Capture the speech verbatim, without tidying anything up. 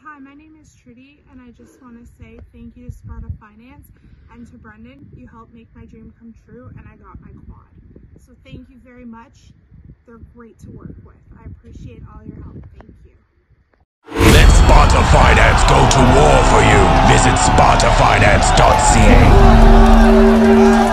Hi, my name is Trudy, and I just want to say thank you to Sparta Finance and to Brendan. You helped make my dream come true, and I got my quad. So thank you very much. They're great to work with. I appreciate all your help. Thank you. Let Sparta Finance go to war for you. Visit sparta finance dot c a.